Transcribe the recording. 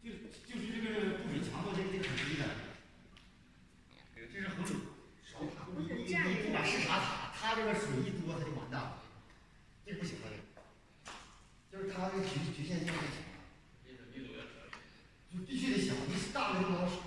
就是这个不准强度，这个很低的。这是衡水少塔，你不管是啥塔，它这个水一多，它就完蛋了。这不行了，这就是它这个局限性太强了。就必须得小，你大的就多，